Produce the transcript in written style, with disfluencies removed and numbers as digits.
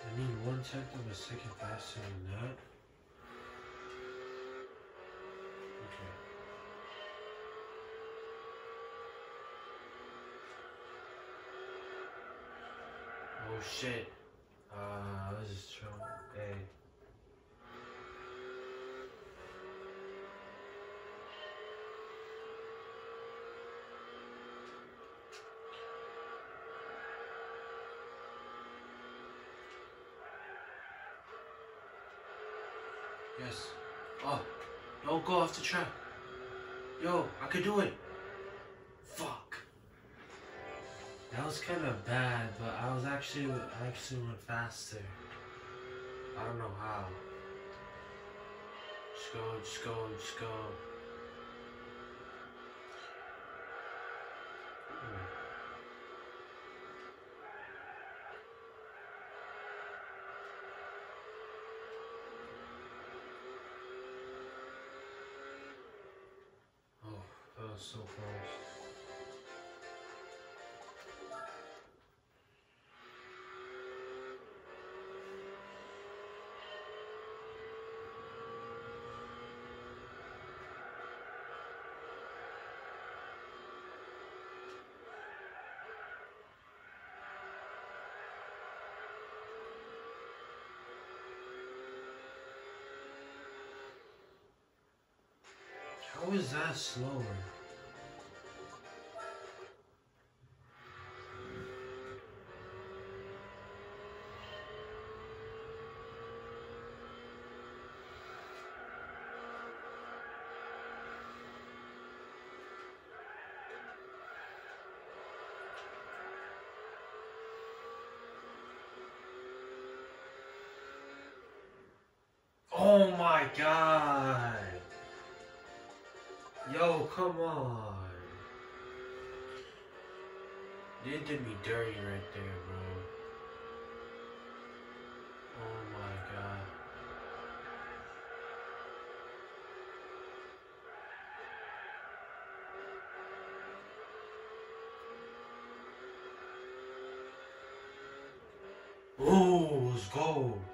I need 1/10 of a second faster than that. Okay. Oh shit. This is trouble. Hey. Yes. Oh, don't go off the track. Yo, I could do it. Fuck. That was kind of bad, but I actually went faster. I don't know how. Just go, just go, just go. Oh, that was so close. How is that slower? Oh my god! Yo, come on. You did me dirty right there, bro. Oh my god. Ooh, let's go.